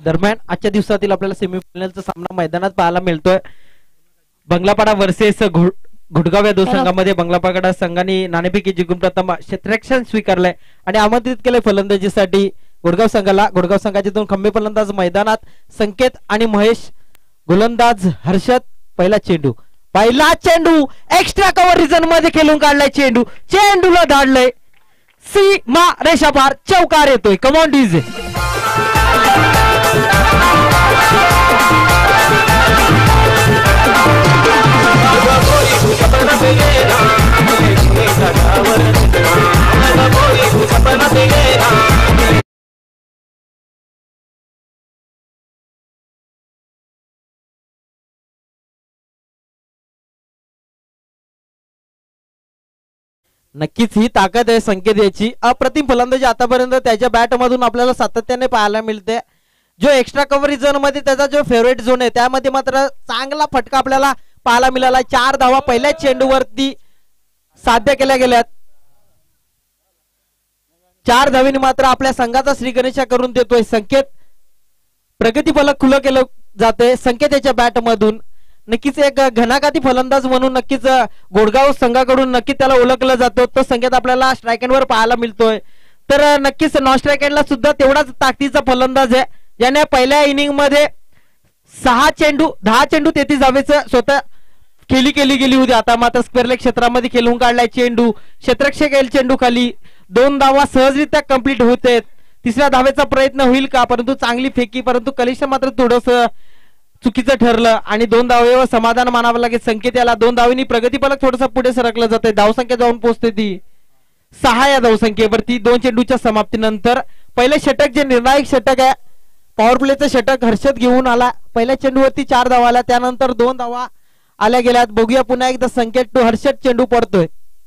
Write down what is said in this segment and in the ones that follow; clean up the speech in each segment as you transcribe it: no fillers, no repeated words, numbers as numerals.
दरम्यान आजच्या दिवसातील आपल्याला सेमीफायनलचा सामना मैदानात पाहायला मिळतोय. बंगलापाडा वर्सेस घुडगाव या दोन संघामध्ये बंगलापाडा संघाने नाणेफेकी जिंकून प्रथम क्षेत्ररक्षण स्वीकारलंय आणि आमंत्रित केलंय फलंदाजीसाठी घोडगाव संघाला. घोडगाव संघाचे दोन खंबे फलंदाज मैदानात, संकेत आणि महेश. गोलंदाज हर्षद. पहिला चेंडू एक्स्ट्रा कव्हर रिजन मध्ये खेळून काढलाय. चेंडूला धाडलंय सीमा रेषा पार, चौकार येतोय. Come on DJ. नक्कीच ही ताकद आहे संकेत याची. अप्रतिम फलंदाजी आतापर्यंत त्याच्या बॅट मधून आपल्याला सातत्याने पाहायला मिळते. जो एक्स्ट्रा कव्हर झोन मध्ये त्याचा जो फेवरेट झोन आहे त्यामध्ये मात्र चांगला फटका आपल्याला पाहायला मिळाला. 4 धावा पहिल्या चेंडूवरती साध्य केल्या गेल्यात. 4 धावेने मात्र आपल्या संघाचा श्री गणेशा करून देतोय संकेत. प्रगती फलक खुलं केलं जाते संकेत याच्या बॅट मधून. नक्कीच एक घणाघाती फलंदाज म्हणून नक्कीच घोडगाव संघाकडून नक्कीच त्याला ओळखलं जातं. तो संकेत आपल्याला स्ट्राईक एंडवर पाहायला मिळतोय. तर नक्कीच नॉन स्ट्राईक एंडला सुद्धा तेवढाच ताकदीचा फलंदाज आहे, ज्याने पहिल्या इनिंग मध्ये 10 चेंडू 33 धावेचं स्वतः केली गेली होती. आता मात्र स्क्वेअर लेग क्षेत्रामध्ये खेळून काढलाय चेंडू. क्षेत्ररक्षक येईल चेंडू खाली. 2 धावा सहजरित्या कंप्लीट होते. तिसऱ्या धावेचा प्रयत्न होईल का, परंतु चांगली फेकी, परंतु कलिष्ठ मात्र थोडस चुकीचं ठरलं आणि 2 धावेवर समाधान मानावं लागेल संकेत याला. 2 धावेनी प्रगती फलक थोडस पुढे सरकलं जाते. धावसंख्या जाऊन पोहोचते ती 6 या धावसंख्येवरती 2 चेंडूच्या समाप्तीनंतर. पहिले षटक जे निर्णायक षटक आहे, पॉवर प्लेचं षटक हर्षद घेऊन आला. पहिल्या चेंडूवरती 4 धावा आल्या, त्यानंतर 2 धावा आल्या गेल्यात. बघूया पुन्हा एकदा संकेत टू हर्षद. चेंडू पडतोय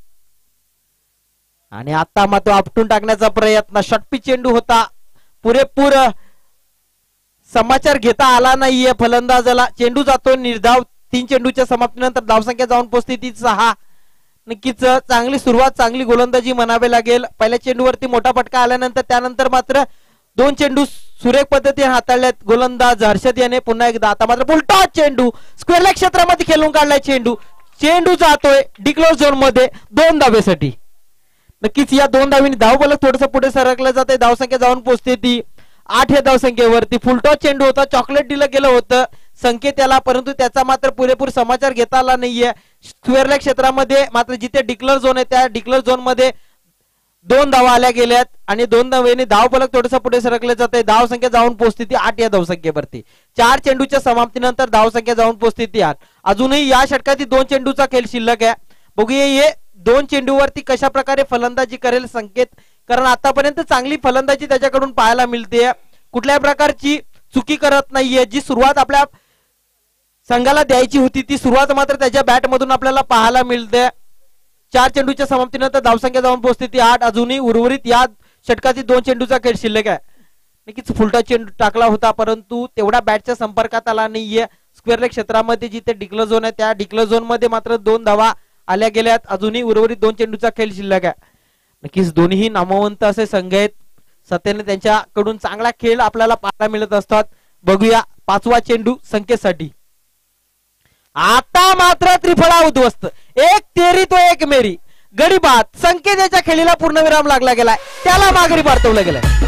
आणि आता मात्र आपटून टाकण्याचा प्रयत्न. षटपी चेंडू होता, पुरेपूर समाचार घेता आला नाहीये फलंदाजाला. चेंडू जातो निर्धाव. 3 चेंडूच्या समाप्तीनंतर धावसंख्या जाऊन पोहोचते ती 6. नक्कीच चांगली सुरुवात, चांगली गोलंदाजी म्हणावे लागेल. पहिल्या चेंडूवरती मोठा फटका आल्यानंतर त्यानंतर मात्र 2 चेंडू सुरेख पद्धतीने हाताळल्यात गोलंदाज हर्षद याने. पुन्हा एकदा आता मात्र फुलटॉस चेंडू स्क्वेअर लेग क्षेत्रामध्ये खेळून काढलाय चेंडू जातोय डिक्लोज झोन मध्ये 2 धावेसाठी. नक्कीच या 2 धावेनी धावफलक थोडस पुढे सरकलं जाते. धावसंख्या जाऊन पोहोचते ती 8 या धावसंख्येवरती. फुलटॉस चेंडू होता, चॉकलेट दिलं गेलं होतं संकेत याला, परंतु त्याचा मात्र पुरेपूर समाचार घेता आला नाहीये. स्क्वेअर लेग क्षेत्रामध्ये मात्र जिथे डिक्लेअर झोन आहे त्या डिक्लेअर झोन मध्ये 2 धावा आल्या गेल्यात आणि 2 धावेने धावफलक थोडस पुढे सरकले जाते. धावसंख्या जाऊन पोहोचते ती 8 या धावसंख्येवरती. 4 चेंडूच्या समाप्तीनंतर धावसंख्या जाऊन पोहोचते ती 8. अजूनही या षटकातील 2 चेंडूचा खेळ शिल्लक आहे. बघूया हे 2 चेंडूवरती कशा प्रकारे फलंदाजी करेल संकेत, कारण आतापर्यंत चांगली फलंदाजी त्याच्याकडून पाहायला मिळते. कुठल्याही प्रकारची चुकी करत नाहीये. जी सुरुवात आपल्या संघाला द्यायची होती ती सुरुवात मात्र त्याच्या बॅट मधून आपल्याला पाहायला मिळते. 4 चेंडूच्या समाप्तीनंतर धावसंख्या जाऊन पोहोचते ती 8. अजूनही उर्वरित या षटकातील 2 चेंडूचा खेळ शिल्लक आहे. नक्कीच फुलटा चेंडू टाकला होता, परंतु तेवढा बॅटच्या संपर्कात आला नाहीये. स्क्वेअर लेग क्षेत्रामध्ये जिथे डिक्लेअर झोन आहे त्या डिक्लेअर झोन मध्ये मात्र 2 धावा आल्या गेल्यात. अजूनही उर्वरित 2 चेंडूचा खेळ शिल्लक आहे. नक्कीच दोन्ही नामवंत असे संघ आहेत. सत्याने त्यांच्याकडून चांगला खेळ आपल्याला पाहायला मिळत असतात. बघूया 5वा चेंडू संकेतसाठी. आता मात्र त्रिफळा उद्ध्वस्त. 1 तेरी तो 1 मेरी. गडी बाद. संकेत याच्या खेळीला पूर्णविराम लागला गेलाय, त्याला माघारी पाठवलं गेलंय.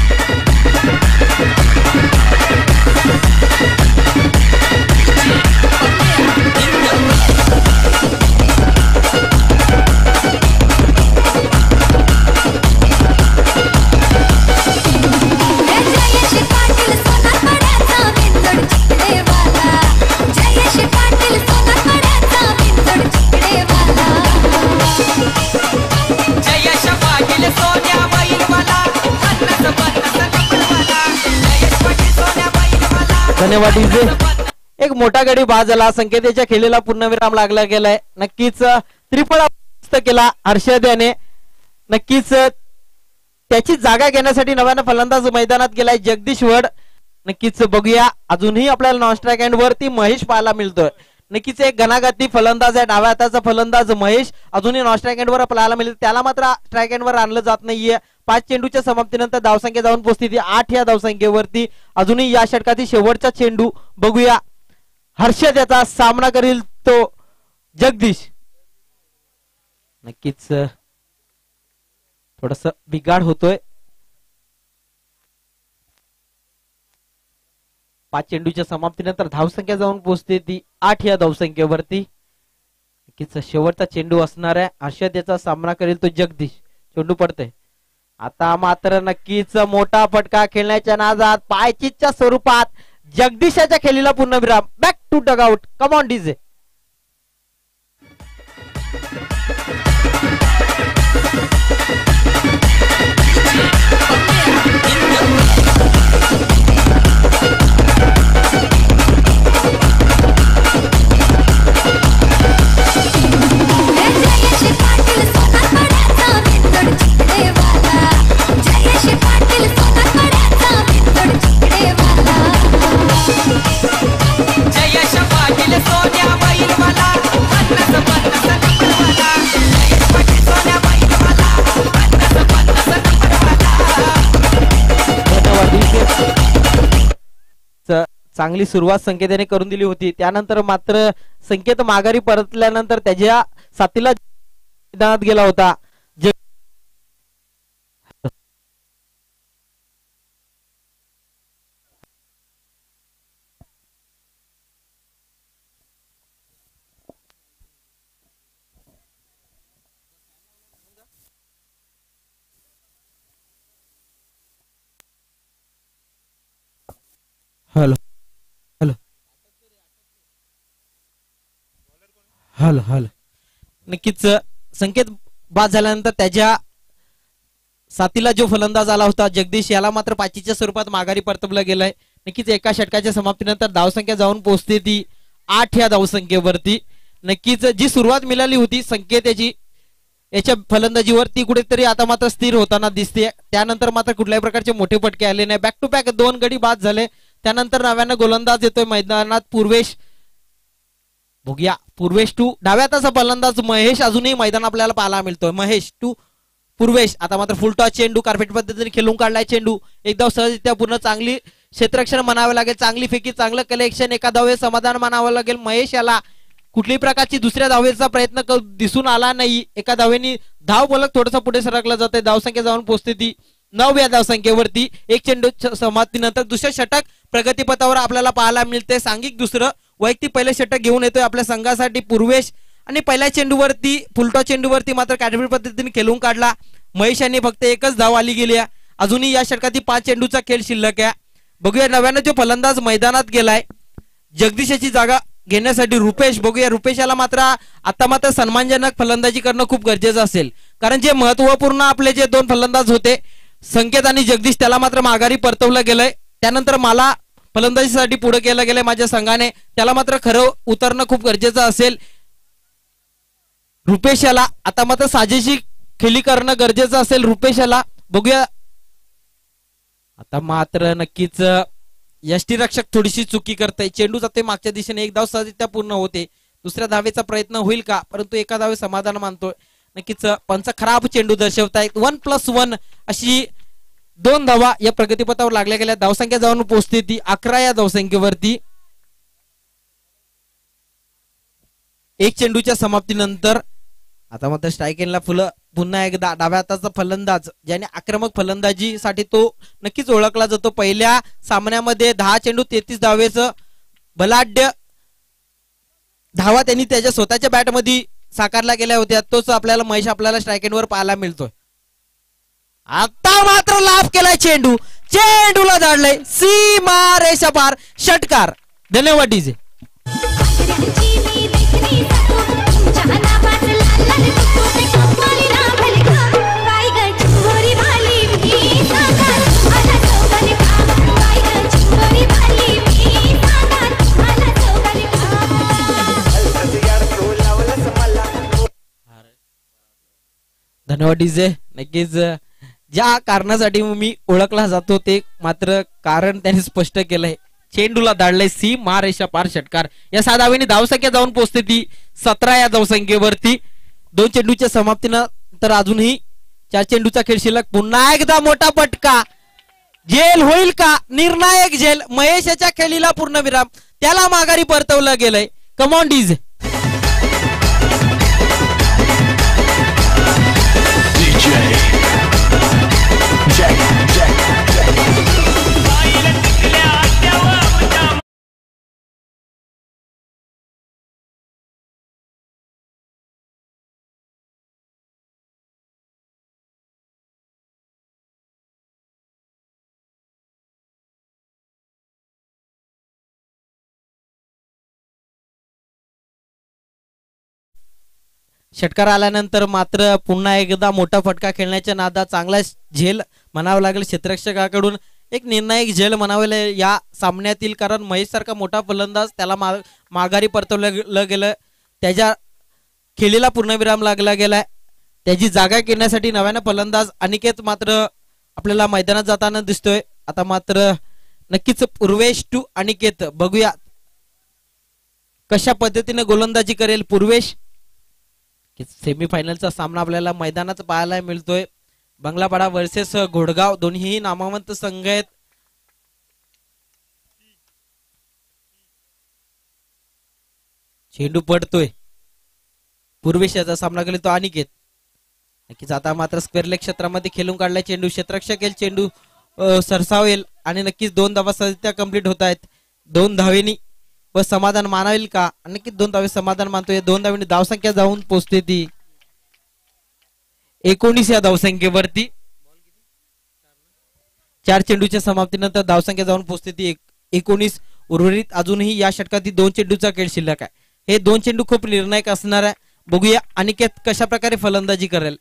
धन्यवाद डीजे. एक मोठा गडी बाद झाला. संकेताच्या खेळीला पूर्णविराम लागला गेलाय. नक्कीच त्रिफळा केला हर्षद याने. नक्कीच त्याची जागा घेण्यासाठी नव्यानं फलंदाज मैदानात गेलाय जगदीश वड. नक्कीच बघूया अजूनही आपल्याला नॉन स्ट्राईक एंड वरती महेश पाहायला मिळतोय. नक्कीच एक घणाघाती फलंदाज आहे डाव्या हाताचा फलंदाज महेश. अजूनही नॉन स्ट्राईक एंड वर पाहायला मिळतो, त्याला मात्र स्ट्राईक एंड वर आणलं जात नाहीये. 5 चेंडूच्या समाप्तीनंतर धावसंख्या जाऊन पोहोचते ती 8 या धावसंख्येवरती. अजूनही या षटकातील शेवटचा चेंडू बघूया. हर्षद याचा सामना करील तो जगदीश. नक्कीच थोडस बिघाड होतोय. 5 चेंडूच्या समाप्तीनंतर धावसंख्या जाऊन पोहोचते ती 8 या धावसंख्येवरती. नक्कीच शेवटचा चेंडू असणार आहे. हर्षद याचा सामना करेल तो जगदीश. चेंडू पडतोय आता मात्र नक्कीच मोठा फटका खेळण्याच्या नादात पायचीच्या स्वरूपात जगदीशाच्या खेळीला पूर्णविराम. Back to dugout. Come on DJ. चांगली सुरुवात संकेताने करून दिली होती. त्यानंतर मात्र संकेत माघारी परतल्यानंतर त्याच्या साथीला मैदानात गेला होता. Hello hello hello hello. नक्कीच संकेत बाद झाल्यानंतर त्याच्या साथीला जो फलंदाज आला होता जगदीश याला मात्र पाचीच्या स्वरूपात माघारी परतवलं गेलंय. नक्कीच एका षटकाच्या समाप्तीनंतर धावसंख्या जाऊन पोहोचते ती 8 या धावसंख्येवरती. नक्कीच जी सुरुवात मिळाली होती संकेत याच्या फलंदाजीवर ती कुठेतरी आता मात्र स्थिर होताना दिसते. त्यानंतर मात्र कुठल्याही प्रकारचे मोठे फटके आले नाही. बॅक टू बॅक 2 गडी बाद झाले. त्यानंतर नव्यानं गोलंदाज येतोय मैदानात पूर्वेश. बघूया पूर्वेश टू डाव्या हाताचा फलंदाज महेश अजूनही मैदान आपल्याला पाहायला मिळतोय. महेश टू पूर्वेश. आता मात्र फुलटॉस चेंडू कार्पेट पद्धतीने खेळून काढलाय. चेंडू एकदा सहजरित्या पूर्ण चांगली क्षेत्ररक्षण म्हणावे लागेल. चांगली फेकी चांगलं कलेक्शन एका धावे समाधान मानावं लागेल. महेश याला कुठलीही प्रकारची दुसऱ्या धावेचा प्रयत्न दिसून आला नाही. एका धावेनी धाव बोलक थोडंसं पुढे सरकलं जाते. धावसंख्या जाऊन पोहोचते ती 9 या धावसंख्येवरती. 1 चेंडू समाप्तीनंतर दुसरे षटक प्रगतीपथावर आपल्याला पाहायला मिळते. सांघिक दुसरं वैयक्तिक पहिले षटक घेऊन येतोय आपल्या संघासाठी पूर्वेश. आणि पहिल्या चेंडूवरती फुलटॉस चेंडूवरती मात्र कार्पेट पद्धतीने खेळून काढला. महेश यांनी फक्त एकच धाव आली गेली. अजूनही या षटकातील 5 चेंडूचा खेळ शिल्लक आहे. बघूया नव्यानं जो फलंदाज मैदानात गेलाय जगदीशाची जागा घेण्यासाठी रुपेश. बघूया रुपेश याला मात्र आता मात्र सन्मानजनक फलंदाजी करणं खूप गरजेचं असेल. कारण जे महत्वपूर्ण आपले जे 2 फलंदाज होते संकेत आणि जगदीश त्याला मात्र माघारी परतवलं गेलंय. त्यानंतर मला फलंदाजीसाठी पुढे केलं गेलंय माझ्या संघाने. त्याला मात्र खरं उतरणं खूप गरजेचं असेल. रुपेश याला आता मात्र साजेशी खेळी करणं गरजेचं असेल रुपेशाला. बघूया आता मात्र नक्कीच यष्टीरक्षक थोडीशी चुकी करते. चेंडू जाते मागच्या दिशेने. 1 धाव सहजरित्या पूर्ण होते. दुसऱ्या धावेचा प्रयत्न होईल का परंतु एका धावे समाधान मानतोय. नक्कीच पंच खराब चेंडू दर्शवतायत. 1+1 अशी 2 धावा या प्रगतीपथावर लागल्या गेल्या. धावसंख्या जाऊन पोहोचते ती 11 या धावसंख्येवरती. 1 चेंडूच्या समाप्तीनंतर आता मात्र स्ट्रायकेनला पुन्हा एकदा डाव्या हाताचा फलंदाज ज्याने आक्रमक फलंदाजीसाठी तो नक्कीच ओळखला जातो. पहिल्या सामन्यामध्ये 10 चेंडू 33 धावेचं बलाढ्य धावा त्यांनी त्याच्या स्वतःच्या बॅटमध्ये साकारल्या गेल्या होत्या. तोच आपल्याला महेश आपल्याला स्ट्रायकेनवर पाहायला मिळतोय. आता मात्र लाभ केलाय चेंडू. चेंडूला धाडलंय सीमा रेषा पार. षटकार. धन्यवाद डीजे. धन्यवाद डीजे. नक्कीच ज्या कारणासाठी मी ओळखला जातो ते मात्र कारण त्यांनी स्पष्ट केलंय. चेंडूला धाडलंय सीमा रेषा पार. षटकार. या 6 धावेने धावसंख्या जाऊन पोहोचते ती 17 या धावसंख्येवरती. 2 चेंडूच्या समाप्तीनंतर अजूनही 4 चेंडूचा खेळ शिल्लक. पुन्हा एकदा मोठा फटका. झेल होईल का? निर्णायक झेल. महेशच्या खेळीला पूर्णविराम. त्याला माघारी परतवलं गेलंय. Come on DJ. षटकार आल्यानंतर मात्र पुन्हा एकदा मोठा फटका खेळण्याच्या नादात चांगला झेल म्हणावं लागेल क्षेत्ररक्षकाकडून. एक निर्णायक झेल म्हणावं या सामन्यातील, कारण महेश सारखा मोठा फलंदाज त्याला माघारी परतवलं गेलं. त्याच्या खेळीला पूर्णविराम लागला गेलाय. त्याची जागा घेण्यासाठी नव्याने फलंदाज अनिकेत मात्र आपल्याला मैदानात जाताना दिसतोय. आता मात्र नक्कीच पूर्वेश टू अनिकेत. बघूया कशा पद्धतीने गोलंदाजी करेल पूर्वेश. सेमीफायनलचा सामना आपल्याला मैदानात पाहायला मिळतोय. बंगलापाडा वर्सेस घोडगाव, दोन्ही नामवंत संघ आहेत. चेंडू पडतोय. पूर्वेश याचा सामना केला तो अनिकेत. नक्कीच आता मात्र स्क्वेअर लेग क्षेत्रामध्ये खेळून काढलाय चेंडू. क्षेत्ररक्षक येईल, चेंडू सरसावेल आणि नक्कीच 2 धावा सध्या कंप्लीट होत आहेत. 2 धावेनी व समाधान मानावेल का? नक्कीच 2 धावे समाधान मानतोय. 2 धावेनी धावसंख्या जाऊन पोहोचते ती 19 या धावसंख्येवरती. 4 चेंडूच्या समाप्तीनंतर धावसंख्या जाऊन पोहोचते ती 19. उर्वरित अजूनही या षटकातील 2 चेंडूचा खेळ शिल्लक आहे. हे 2 चेंडू खूप निर्णायक असणार आहे. बघूया अनिकेत कशा प्रकारे फलंदाजी करेल.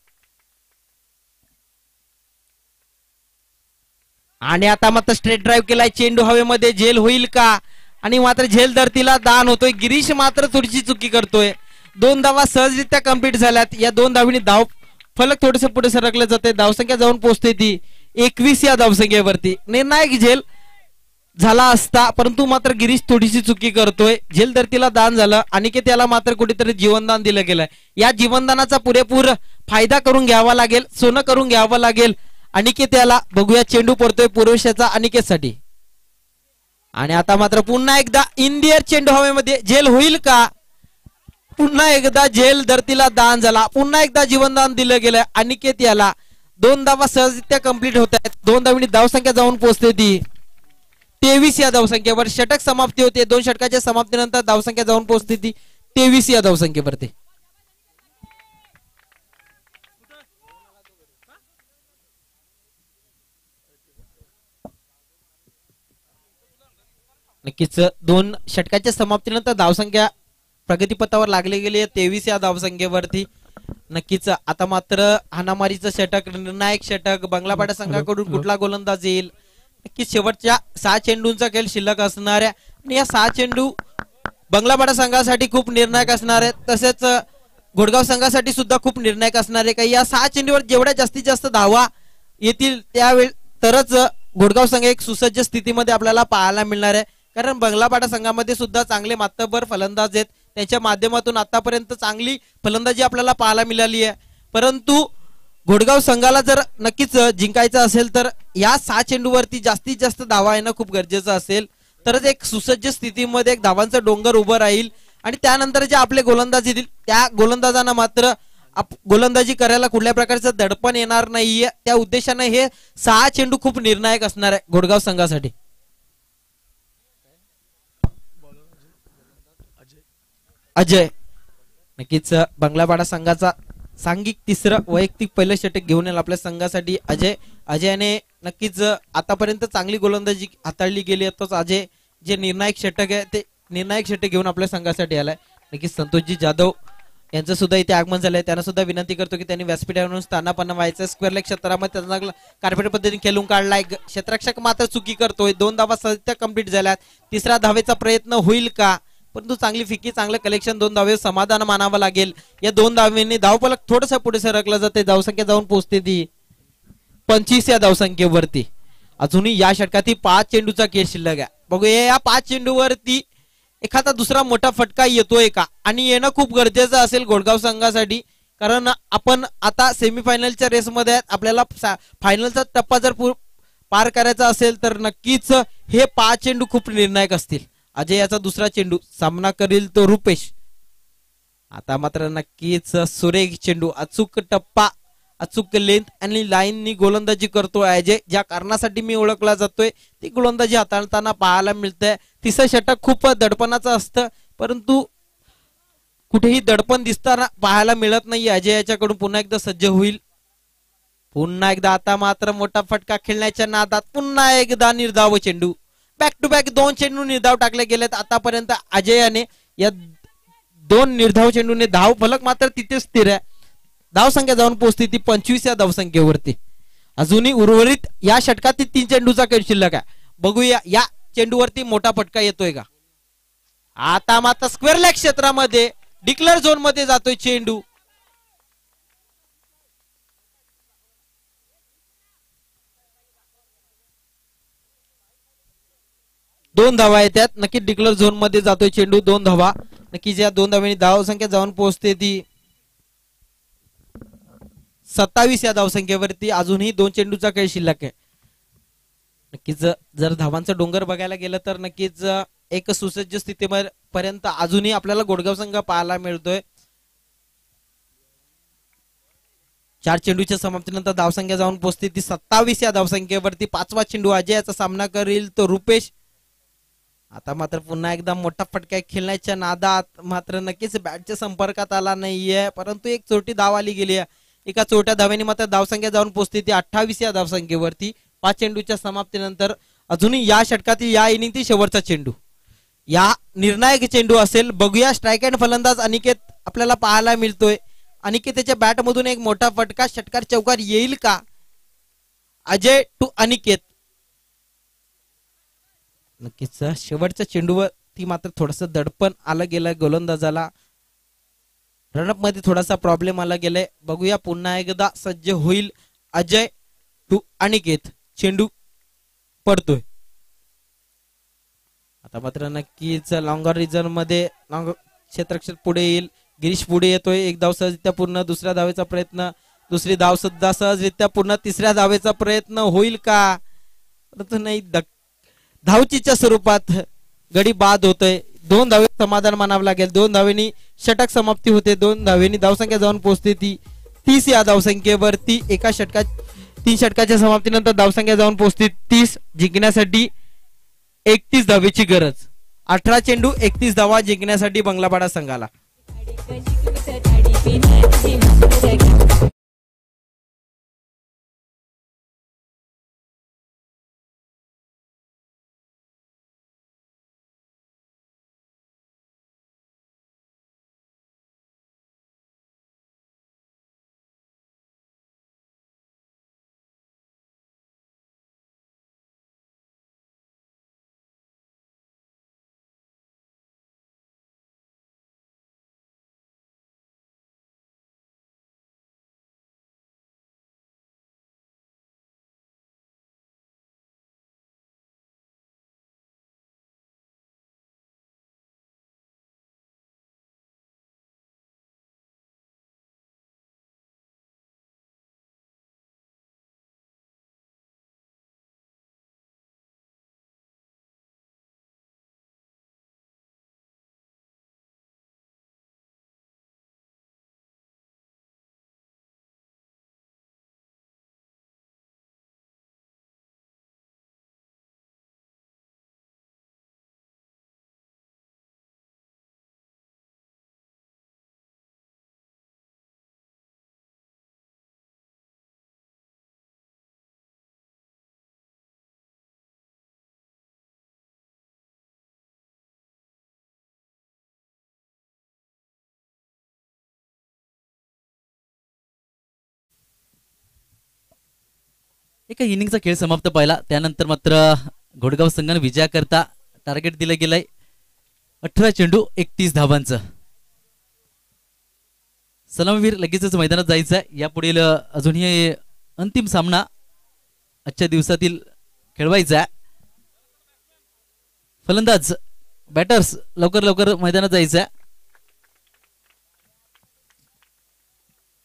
आणि आता मात्र स्ट्रेट ड्राईव्ह केलाय. चेंडू हवेमध्ये. झेल होईल का? आणि मात्र झेल धरतीला दान होतोय. गिरीश मात्र थोडीशी चुकी करतोय. 2 धावा सहजरित्या कंप्लीट झाल्यात. या 2 धावींनी धाव फलक थोडेसे पुढे सरकले जाते. धावसंख्या जाऊन पोहोचते ती 21 या धावसंख्येवरती. निर्णायक झेल झाला असता, परंतु मात्र गिरीश थोडीशी चुकी करतोय. झेल धरतीला दान झालं. अनिकेत याला मात्र कुठेतरी जीवनदान दिलं गेलंय. या जीवनदानाचा पुरेपूर फायदा करून घ्यावा लागेल. सोनं करून घ्यावं लागेल अनिकेत याला. बघूया चेंडू पडतोय पूर्वेशाचा अनिकेत साठी. आणि आता मात्र पुन्हा एकदा इन द एअर चेंडू हवेमध्ये. झेल होईल का? पुन्हा एकदा झेल धरतीला दान झाला. पुन्हा एकदा जीवनदान दिलं गेलं अनिकेत याला. 2 धावा सहजरित्या कंप्लीट होत आहेत. 2 धावींनी धावसंख्या जाऊन पोहोचते ती 23 या धावसंख्येवर. षटक समाप्ती होते. 2 षटकाच्या समाप्तीनंतर धावसंख्या जाऊन पोहोचते ती 23 या धावसंख्येवरती. नक्कीच 2 षटकाच्या समाप्तीनंतर धावसंख्या प्रगतीपथावर लागली गेली आहे 23 या धावसंख्येवरती. नक्कीच आता मात्र हाणामारीचं षटक, निर्णायक षटक बंगलापाडा संघाकडून कुठला गोलंदाज येईल. नक्कीच शेवटच्या 6 चेंडूंचा खेळ शिल्लक असणार आहे आणि या 6 चेंडू बंगलापाडा संघासाठी खूप निर्णायक असणार आहेत. तसेच घोडगाव संघासाठी सुद्धा खूप निर्णायक असणार आहे. काही या 6 चेंडूवर जेवढ्या जास्तीत जास्त धावा येतील त्यावेळी तरच घोडगाव संघ एक सुसज्ज स्थितीमध्ये आपल्याला पाहायला मिळणार आहे. कारण बंगलापाडा संघामध्ये सुद्धा चांगले मातबर फलंदाज आहेत. त्यांच्या माध्यमातून आतापर्यंत चांगली फलंदाजी आपल्याला पाहायला मिळाली आहे. परंतु घोडगाव संघाला जर नक्कीच जिंकायचं असेल तर या 6 चेंडूवरती जास्तीत जास्त धावा येणं खूप गरजेचं असेल. तरच एक सुसज्ज स्थितीमध्ये एक धावांचा डोंगर उभं राहील आणि त्यानंतर जे आपले गोलंदाज येतील त्या गोलंदाजांना मात्र गोलंदाजी करायला कुठल्या प्रकारचं दडपण येणार नाहीये. त्या उद्देशाने हे 6 चेंडू खूप निर्णायक असणार आहे घोडगाव संघासाठी. अजय नक्कीच बंगलापाडा संघाचा सांघिक 3रं वैयक्तिक पहिलं षटक घेऊन येईल आपल्या संघासाठी अजयने नक्कीच आतापर्यंत चांगली गोलंदाजी हाताळली गेली आहे. तोच अजय जे निर्णायक षटक आहे ते निर्णायक षटक घेऊन आपल्या संघासाठी आलाय. नक्कीच संतोषजी जाधव यांचं सुद्धा इथे आगमन झालंय. त्यांना सुद्धा विनंती करतो की त्यांनी व्यासपीठावरून स्थानापन्न व्हायचं. स्क्वेअर लेग क्षेत्रामध्ये त्यांना कार्पेट पद्धतीने खेळून काढलाय. क्षेत्ररक्षक मात्र चुकी करतोय. 2 धावा सध्या कंप्लीट झाल्यात. 3रा धावेचा प्रयत्न होईल का? परंतु चांगली फिकी, चांगलं कलेक्शन. 2 धावे समाधान मानावं लागेल. या 2 धावेंनी धावफलक थोडस पुढे सरकलं जाते. धावसंख्या जाऊन पोहोचते ती 25 या धावसंख्येवरती. अजूनही या षटकातील 5 चेंडूचा खेळ शिल्लक आहे. बघूया या 5 चेंडूवरती एखादा दुसरा मोठा फटका येतोय का? आणि येणं खूप गरजेचं असेल घोडगाव संघासाठी. कारण आपण आता सेमीफायनलच्या रेसमध्ये आहेत. आपल्याला फायनलचा टप्पा जर पार करायचा असेल तर नक्कीच हे 5 चेंडू खूप निर्णायक असतील. अजय याचा दुसरा चेंडू, सामना करील तो रुपेश. आता मात्र नक्कीच सुरेख चेंडू, अचूक टप्पा, अचूक लेंथ आणि लाईननी गोलंदाजी करतोय अजय. ज्या कारणासाठी मी ओळखला जातोय ती गोलंदाजी हाताळताना पाहायला मिळते. तिसरं षटक खूप दडपणाचं असतं, परंतु कुठेही दडपण दिसताना पाहायला मिळत नाही. अजय याच्याकडून पुन्हा एकदा सज्ज होईल. पुन्हा एकदा आता मात्र मोठा फटका खेळण्याच्या नादात पुन्हा एकदा निर्धाव चेंडू. बॅक टू बॅक 2 चेंडू निर्धाव टाकले गेलेत आतापर्यंत अजयाने. या 2 निर्धाव चेंडूने धाव फलक मात्र तिथे स्थिर आहे. धावसंख्या जाऊन पोहोचते ती 25 या धावसंख्येवरती. अजूनही उर्वरित या षटकात 3 चेंडूचा खेळ शिल्लक आहे. बघूया या चेंडूवरती मोठा फटका येतोय का. आता मात्र स्क्वेअर लेग क्षेत्रामध्ये डिक्लेअर झोन मध्ये जातोय चेंडू. दोन धावा येतात. नक्की डिक्लेअर झोन मध्ये जातोय चेंडू. 2 धावा नक्कीच. या 2 धावांनी धावसंख्या जाऊन पोहोचते ती 27 या धावसंख्येवरती. अजूनही 2 चेंडूचा खेळ शिल्लक आहे. नक्कीच जर धावांचा डोंगर बघायला गेलं तर नक्कीच एक सुसज्ज स्थितीपर्यंत अजूनही आपल्याला गोडगाव संघ पाहायला मिळतोय. 4 चेंडूच्या समाप्तीनंतर धावसंख्या जाऊन पोहोचते ती 27 या धावसंख्येवरती. 5वा चेंडू अजयाचा सामना करील तो रुपेश. आता मात्र पुन्हा एकदा मोठा फटका खेळण्याच्या नादात मात्र नक्कीच बॅटच्या संपर्कात आला नाहीये, परंतु एक छोटी धाव आली गेली आहे. एका छोट्या धावेने मात्र धावसंख्या जाऊन पोहोचते ती 28 या धावसंख्येवरती. 5 चेंडूच्या समाप्तीनंतर अजूनही या षटकातील या इनिंगतील शेवटचा चेंडू, या निर्णायक चेंडू असेल. बघूया स्ट्राईक अँड फलंदाज अनिकेत आपल्याला पाहायला मिळतोय. अनिकेतच्या बॅट मधून एक मोठा फटका षटकार चौकार येईल का. अजय टू अनिकेत. नक्कीच शेवटच्या चेंडूवर ती मात्र थोडस दडपण आलं गेलं गोलंदाजाला. रनअप मध्ये थोडासा प्रॉब्लेम आला गेलाय. बघूया पुन्हा एकदा सज्ज होईल अजय टू अनिकेत. चेंडू पडतोय. आता मात्र नक्कीच लॉंगर रिजन मध्ये क्षेत्रक्षेत्र पुढे येईल. गिरीश पुढे येतोय. 1 धाव सहजरित्या पूर्ण. दुसऱ्या धावेचा प्रयत्न. दुसरी धाव सुद्धा सहजरित्या पूर्ण. तिसऱ्या धावेचा प्रयत्न होईल का. परंतु नाही, धावचीच्या स्वरूपात गडी बाद होतोय. 2 धावे समाधान मानावं लागेल. 2 धावेनी षटक समाप्ती होते. 2 धावेनी धावसंख्या जाऊन पोहोचते ती 30 या धावसंख्येवरती. एका षटकात 3 षटकाच्या समाप्तीनंतर धावसंख्या जाऊन पोहोचते 30. जिंकण्यासाठी 31 धावेची गरज. 18 चेंडू 31 धावा जिंकण्यासाठी बंगलापाडा संघाला. एका इनिंगचा खेळ समाप्त पाहिला. त्यानंतर मात्र घोडगाव संघाने विजयाकरता टार्गेट दिलं गेलंय 18 चेंडू 31 धावांचं. सलामीवीर लगेचच मैदानात जायचं आहे. यापुढील अजूनही अंतिम सामना आजच्या दिवसातील खेळवायचा आहे. फलंदाज बॅटर्स लवकर लवकर मैदानात जायचं आहे.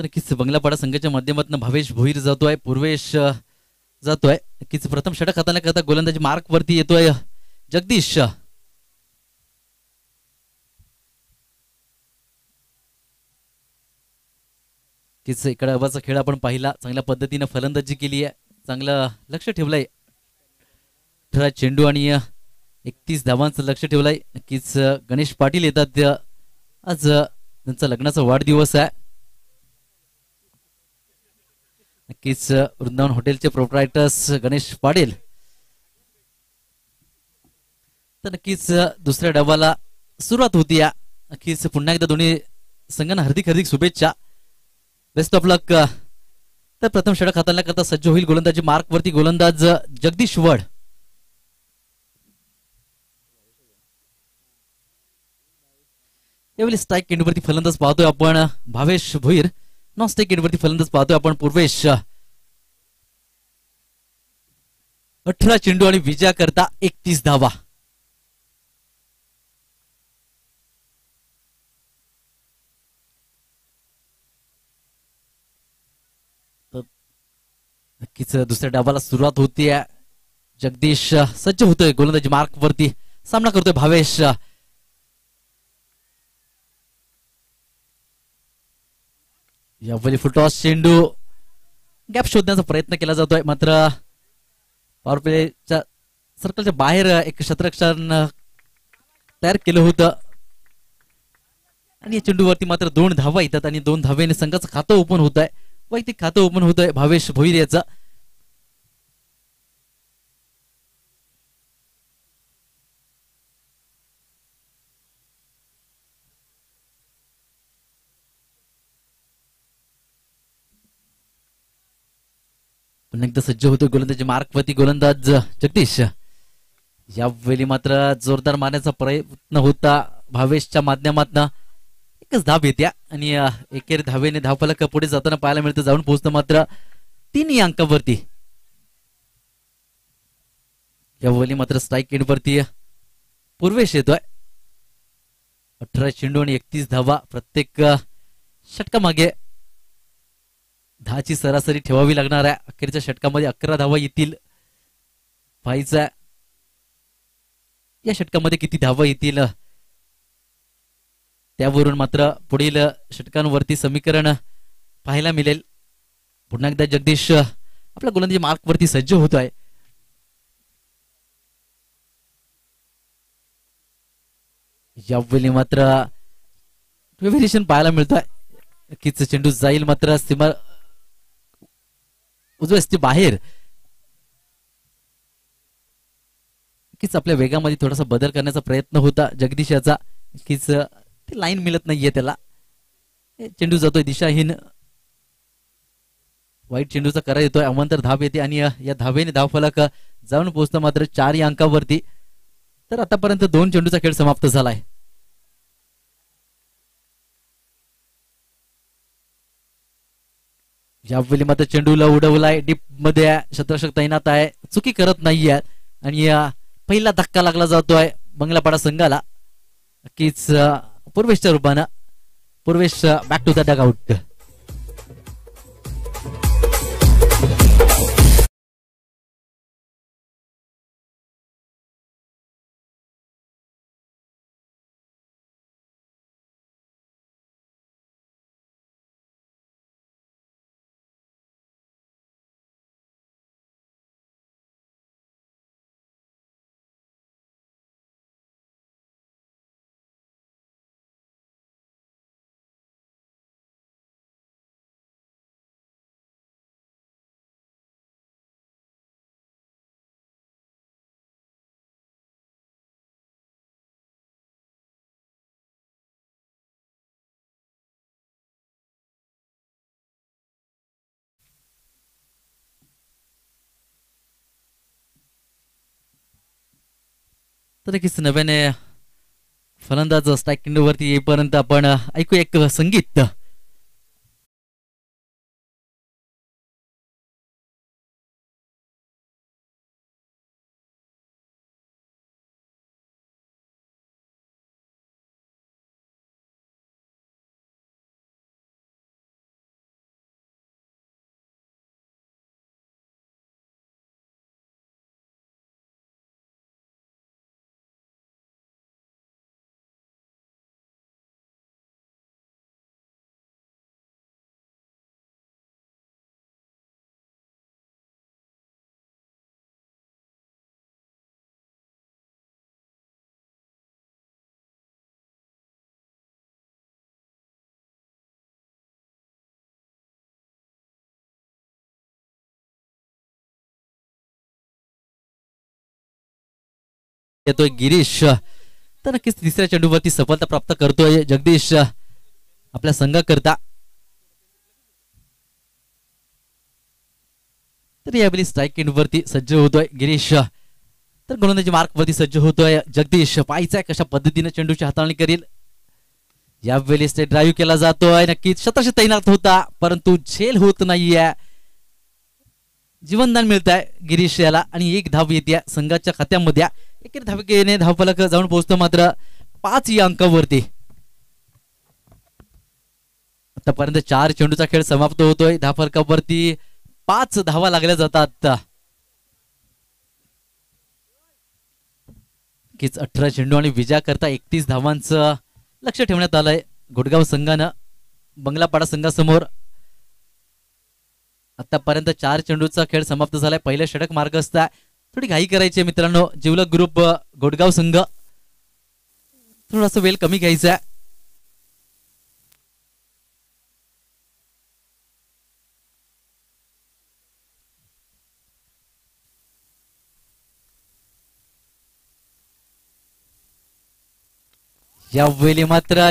तर नक्कीच बंगलापाडा संघाच्या माध्यमातून भावेश भोईर जातोय, पूर्वेश जातोय. नक्कीच प्रथम षटक हाताळण्या करता गोलंदाजी मार्क वरती येतोय जगदीश. नक्कीच इकडे अबाचा खेळ आपण पाहिला, चांगल्या पद्धतीने फलंदाजी केली आहे, चांगलं लक्ष ठेवलंय. 18 चेंडू आणि 31 धावांचं लक्ष ठेवलंय. नक्कीच गणेश पाटील येतात, आज त्यांचा लग्नाचा वाढदिवस आहे. नक्कीच वृंदावन हॉटेलचे प्रोप्रायटर्स गणेश पाटील. तर नक्कीच दुसऱ्या डावाला सुरुवात होती या. नक्कीच पुन्हा एकदा दोन्ही संघांना हार्दिक हार्दिक शुभेच्छा, बेस्ट ऑफ लक. तर प्रथम षटक हाताळण्याकरता सज्ज होईल गोलंदाजी मार्क वरती गोलंदाज जगदीश वड. यावेळी स्ट्राईक एंडवरती फलंदाज पाहतोय आपण भावेश भोईर, नॉन स्ट्राईक एंडवरती फलंदाज पाहतोय आपण पूर्वेश. 18 चेंडू आणि विजया करता 31 धावा. नक्कीच दुसऱ्या डावाला सुरुवात होतीये. जगदीश सज्ज होतोय गोलंदाजी मार्क वरती, सामना करतोय भावेश. यावेळी फुलटॉस चेंडू, गॅप शोधण्याचा प्रयत्न केला जातोय, मात्र पॉवर प्लेच्या सर्कलच्या बाहेर एक क्षेत्ररक्षण तयार केलं होतं आणि या चेंडूवरती मात्र 2 धावा येतात आणि 2 धावेने संघाचं खातं ओपन होत आहे, वैयक्तिक खातं ओपन होत आहे भावेश भोईर याचं. पुन्हा एकदा सज्ज होतो गोलंदाजी मार्क वरती गोलंदाज जगदीश. यावेळी मात्र जोरदार मारण्याचा प्रयत्न होता भावेशच्या माध्यमातून, एकच धाव येत्या आणि एकेरी धावेने धावफलक पुढे जाताना पाहायला मिळतं, जाऊन पोहोचतं मात्र 3 अंकावरती. यावेळी मात्र स्ट्राईक एंडवरती पूर्वेश येतोय. 18 चेंडू आणि 31 धावा, प्रत्येक षटकामागे 10 ची सरासरी ठेवावी लागणार आहे. अखेरच्या षटकामध्ये 11 धावा येतील पाहायचा. या षटकामध्ये किती धावा येतील त्यावरून मात्र पुढील षटकांवरती समीकरण पाहायला मिळेल. पुन्हा एकदा जगदीश आपल्या गोलंदाजी मार्क वरती सज्ज होतोय. यावेळी मात्र व्हेरिएशन पाहायला मिळतोय. नक्कीच चेंडू जाईल मात्र सीमा उजव्या बाहेर. नक्कीच आपल्या वेगामध्ये थोडासा बदल करण्याचा प्रयत्न होता जगदीश याचा, नक्कीच ती लाईन मिळत नाहीये त्याला, चेंडू जातोय दिशाहीन. वाईट चेंडूचा करा येतोय, अवांतर धाव येते आणि या धावेने धावफलक जाऊन पोहोचतं मात्र 4 या अंकावरती. तर आतापर्यंत 2 चेंडूचा खेळ समाप्त झालाय. यावेळी मात्र चेंडूला उडवलाय डीप मध्ये, क्षेत्ररक्षक तैनात आहे, चुकी करत नाहीये आणि पहिला धक्का लागला जातोय बंगलापाडा संघाला. नक्कीच पूर्वेशच्या रूपानं Purvesh back to the dugout. तर नक्कीच नव्याने फलंदाज स्ट्राईक वरती येईपर्यंत आपण ऐकू एक संगीत. येतोय गिरीश, तर नक्कीच तिसऱ्या चेंडूवरती सफलता प्राप्त करतोय जगदीश आपल्या संघाकरता. तर यावेळी स्ट्राईक एंडवरती सज्ज होतोय गिरीश, तर गोलंदाजी मार्क वरती सज्ज होतोय जगदीश. पाहायचा कशा पद्धतीने चेंडूची हाताळणी करेल. यावेळी ते ड्राईव्ह केला जातोय, नक्कीच शतश तैनात होता परंतु झेल होत नाहीये. जीवनदान मिळत आहे गिरीश याला आणि एक धाव येते संघाच्या खात्यामध्ये. एकेरी धावकेने धावफलक जाऊन पोहोचतो मात्र 5 या अंकावरती. आतापर्यंत 4 चेंडूचा खेळ समाप्त होतोय. धावफलकावरती 5 धावा लागल्या जातात. 18 चेंडू आणि विजया करता 31 धावांचं लक्ष ठेवण्यात आलंय गुडगाव संघानं बंगलापाडा संघासमोर. आतापर्यंत 4 चेंडूचा खेळ समाप्त झालाय. पहिल्या षटक मार्गस्थ आहे. थोडी घाई करायची मित्रांनो. जिवलक ग्रुप गोडगाव संघ थोडस वेळ कमी घ्यायचा. यावेळी मात्र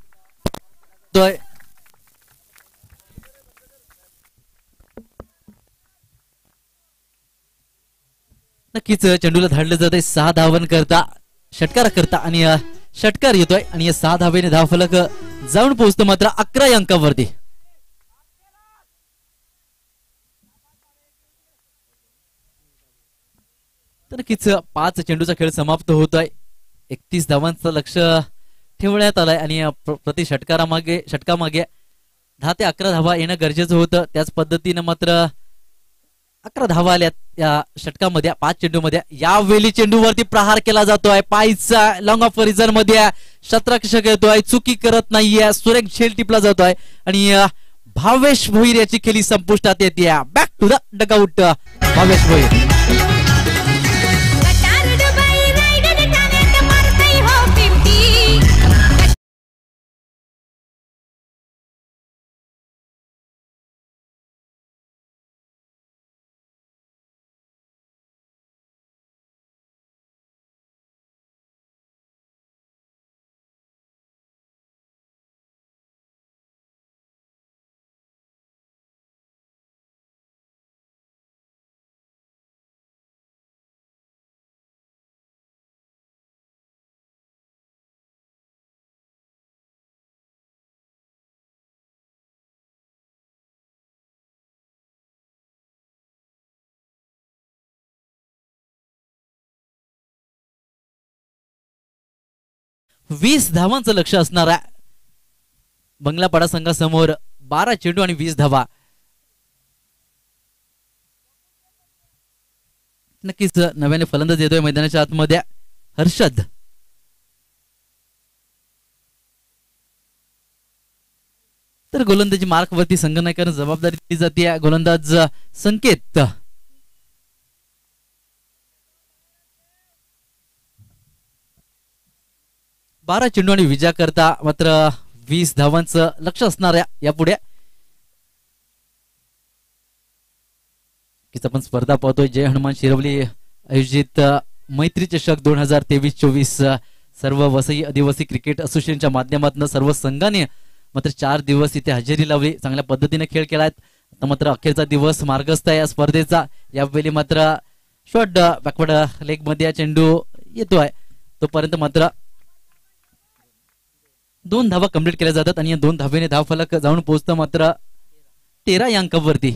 नक्कीच चेंडूला धाडलं जात आहे 6 धावन करता षटकार करता आणि षटकार येतोय आणि 6 धावेने धावफलक जाऊन पोहोचतो मात्र 11 या अंकावरती. तर नक्कीच 5 चेंडूचा खेळ समाप्त होतोय. 31 धावांचं लक्ष ठेवण्यात आलंय आणि प्रति षटकारामागे 10 ते 11 धावा येणं गरजेचं होतं. त्याच पद्धतीनं मात्र 11 धावा आल्यात या षटकामध्ये 5 चेंडूमध्ये. यावेळी चेंडूवरती प्रहार केला जातोय. पायचा लॉंग ऑफ रिझन मध्ये शतरक्षक येतोय, चुकी करत नाहीये, सुरेख झेल टिपला जातोय आणि भावेश भोईर याची खेळी संपुष्टात येते. Back to the dugout Bhavesh Bhoir. वीस धावांचं लक्ष असणार आहे बंगलापाडा संघासमोर. 12 चेंडू आणि 20 धावा. नक्कीच नव्याने फलंदाज येतोय मैदानाच्या आतमध्ये हर्षद. तर गोलंदाजी मार्क वरती संघनायकांना जबाबदारी दिली जाते. गोलंदाज संकेत. बारा चेंडू आणि विजया करता मात्र 20 धावांचं लक्ष असणार आहे यापुढे. आपण स्पर्धा पाहतोय जय हनुमान शिरवली आयोजित मैत्री चषक 2023-24 सर्व वसई आदिवासी क्रिकेट असोसिएशनच्या माध्यमातून सर्व संघाने मात्र 4 दिवस इथे हजेरी लावली. चांगल्या पद्धतीने खेळ केलाय. आता मात्र अखेरचा दिवस मार्गस्थ आहे या स्पर्धेचा. यावेळी मात्र शॉर्ट बॅकवर्ड लेग मध्ये चेंडू येतोय तोपर्यंत मात्र 2 धावा कंप्लीट केल्या जातात आणि या 2 धावेने धावफलक जाऊन पोहोचतं मात्र 13 या अंकावरती.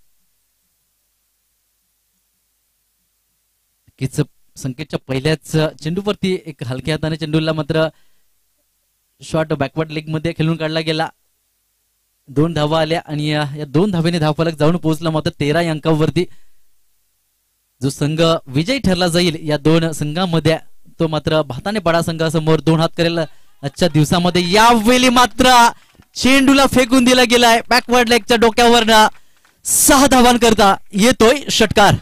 संकेतच्या पहिल्याच चेंडूवरती एक हलक्या हाताने चेंडूला मात्र शॉर्ट बॅकवर्ड लेग मध्ये खेळून काढला गेला. 2 धावा आल्या आणि या 2 धावेने धावफलक जाऊन पोहोचला मात्र 13 या अंकावरती. जो संघ विजयी ठरला जाईल या 2 संघांमध्ये तो मात्र भाताने पाडा संघासमोर 2 हात करेल आजच्या दिवसामध्ये. यावेळी मात्र चेंडूला फेकून दिला गेलाय बॅकवर्ड लेगच्या डोक्यावरनं. 6 धावांकरता येतोय षटकार.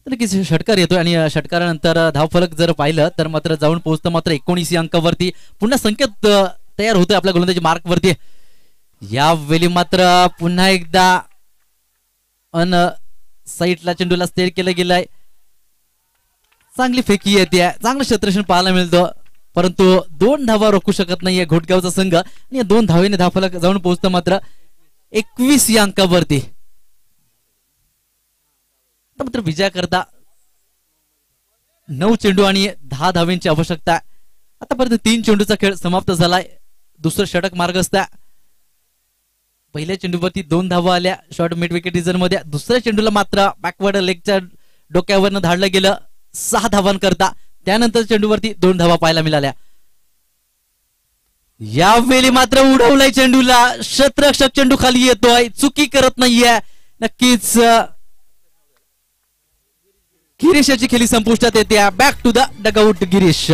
तर नक्कीच षटकार येतोय आणि षटकारानंतर धावफलक जर पाहिलं तर मात्र जाऊन पोहोचतं मात्र 19 या अंकावरती. पुन्हा संकेत तयार होतोय आपल्या गोलंदाजी मार्क वरती. यावेळी मात्र पुन्हा एकदा साईडला चेंडूला स्टेअर केलं गेलंय. चांगली फेकी येते, चांगलं क्षेत्ररक्षण पाहायला मिळतं, परंतु 2 धावा रोखू शकत नाहीये घोटगावचा संघ आणि 2 धावेने धावफलक जाऊन पोहोचतं मात्र 21 या अंकावरती. मात्र विजया करता 9 चेंडू आणि 10 धावेंची आवश्यकता. आतापर्यंत 3 चेंडूचा खेळ समाप्त झालाय. दुसरं षटक मार्गस्थ. पहिल्या चेंडूवरती 2 धावा आल्या शॉर्ट मिड विकेट रिझन मध्ये. दुसऱ्या चेंडूला मात्र बॅकवर्ड लेगच्या डोक्यावरनं धाडलं गेलं 6 धावांकरता. त्यानंतर चेंडूवरती 2 धावा पाहायला मिळाल्या. यावेळी मात्र उडवलाय चेंडूला, क्षेत्ररक्षक चेंडू खाली येतोय, चुकी करत नाहीये. नक्कीच गिरीश याची खेळी संपुष्टात येते. Back to the dugout Girish.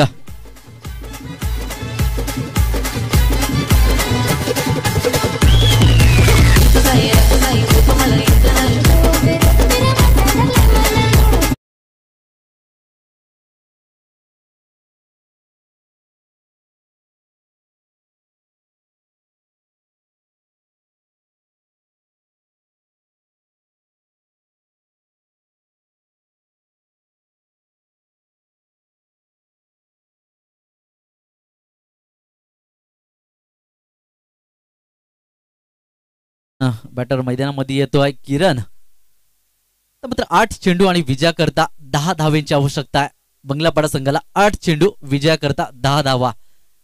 Batter मैदानामध्ये येतोय किरण. तर मात्र 8 चेंडू आणि विजया करता 10 धावेंची आवश्यकता आहे बंगलापाडा संघाला. 8 चेंडू विजया करता 10 धावा.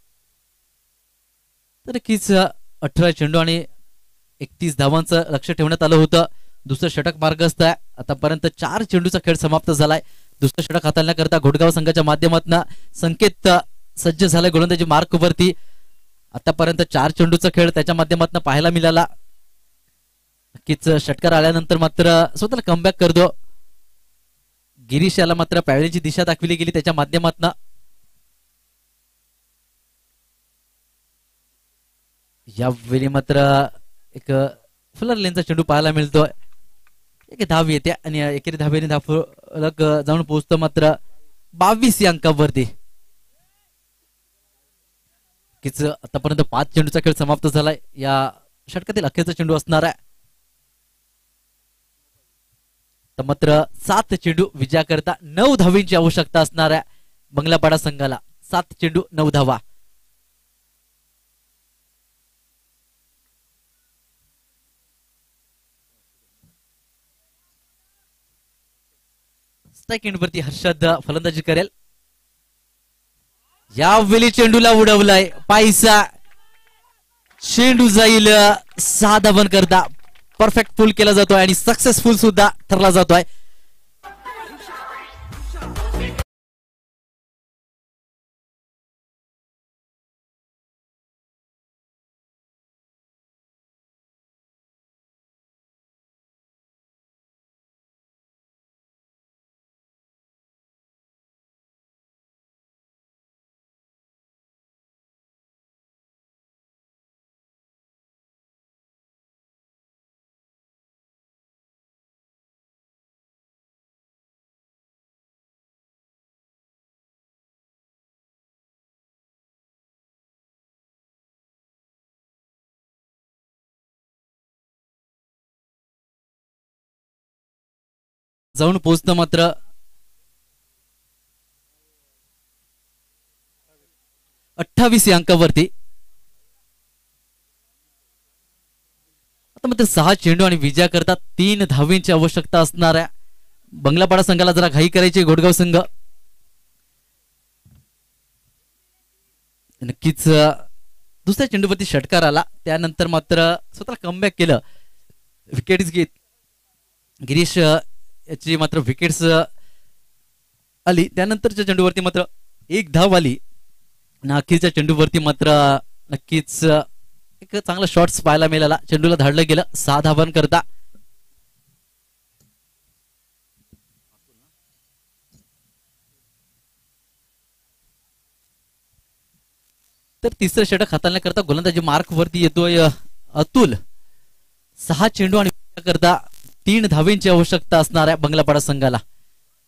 तर नक्कीच 18 चेंडू आणि 31 धावांचं लक्ष ठेवण्यात आलं होतं. दुसरं षटक मार्गस्थ आहे. आतापर्यंत 4 चेंडूचा खेळ समाप्त झालाय. दुसरं षटक हाताळण्याकरता घोटगाव संघाच्या माध्यमातून संकेत सज्ज झालाय गोलंदाजी मार्क वरती. आतापर्यंत 4 चेंडूचा खेळ त्याच्या माध्यमातून पाहायला मिळाला. नक्कीच षटकार आल्यानंतर मात्र स्वतःला कमबॅक करतो. गिरीश याला मात्र पॅवेलियनची दिशा दाखविली गेली त्याच्या माध्यमातून. यावेळी मात्र एक फुलर लेनचा चेंडू पाहायला मिळतोय. एक धाव येते आणि एकेरी धावेने धावफलक जाऊन पोहोचतो मात्र 22 या अंकावरती. आतापर्यंत 5 चेंडूचा खेळ समाप्त झालाय. या षटकातील अखेरचा चेंडू असणार आहे. तर मात्र 7 चेंडू विजया करता 9 धावेंची आवश्यकता असणार आहे बंगलापाडा संघाला. 7 चेंडू 9 धावा. स्ट्राईक एंडवरती हर्षद फलंदाजी करेल. यावेळी चेंडूला उडवलाय, पायसा चेंडू जाईल 6 धावन करता. परफेक्ट पुल केला जातोय आणि सक्सेसफुल सुद्धा ठरला जातोय. जाऊन पोहोचतं मात्र 28 या अंकावरती. आता मात्र 6 चेंडू आणि विजया करता 3 धावेंची आवश्यकता असणार आहे बंगलापाडा संघाला. जरा घाई करायची घोटगाव संघ. नक्कीच दुसऱ्या चेंडूवरती षटकार आला त्यानंतर मात्र स्वतःला कमबॅक केलं. विकेट्स घेत गिरीश याची मात्र विकेट्स आली. त्यानंतरच्या चेंडूवरती मात्र 1 धाव आली. अखेरच्या चेंडूवरती मात्र नक्कीच एक चांगला शॉट्स पाहायला मिळाला. चेंडूला धाडलं गेलं 6 धावांकरता. तर तिसरं षटक हाताळण्याकरता गोलंदाजी मार्क वरती येतोय अतुल. 6 चेंडू आणि करता 3 धावेंची आवश्यकता असणार आहे बंगलापाडा संघाला.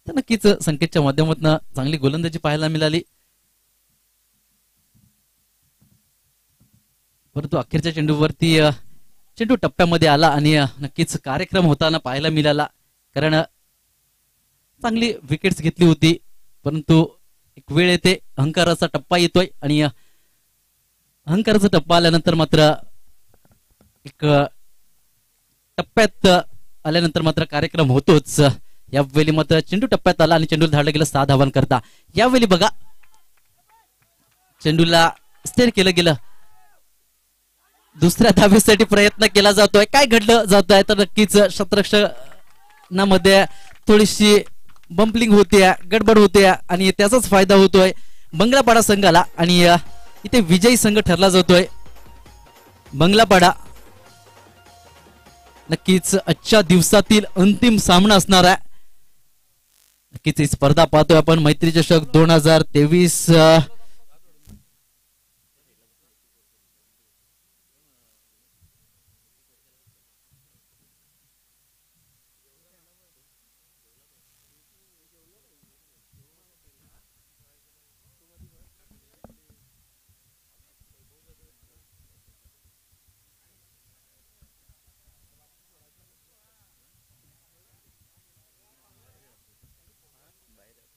तर नक्कीच संकेतच्या माध्यमातून चांगली गोलंदाजी पाहायला मिळाली, परंतु अखेरच्या चेंडूवरती चेंडू टप्प्यामध्ये आला आणि नक्कीच कार्यक्रम होताना पाहायला मिळाला, कारण चांगली विकेट्स घेतली होती, परंतु एक वेळ येते, अहंकाराचा टप्पा येतोय आणि अहंकाराचा टप्पा आल्यानंतर मात्र एक टप्प्यात आल्यानंतर मात्र कार्यक्रम होतोच. यावेळी मात्र चेंडू टप्प्यात आला आणि चेंडूला धाडलं गेलं 6 धावांकरता. यावेळी बघा चेंडूला स्टेअर केलं गेलं, दुसऱ्या धावेसाठी प्रयत्न केला जातोय. काय घडलं जात आहे तर नक्कीच क्षेत्ररक्षणामध्ये थोडीशी बम्पलिंग होते, गडबड होते आणि त्याचाच फायदा होतोय बंगलापाडा संघाला आणि इथे विजयी संघ ठरला जातोय बंगलापाडा. नक्कीच आजच्या दिवसातील अंतिम सामना असणार आहे. नक्कीच ही स्पर्धा पाहतोय आपण मैत्री चषक 2023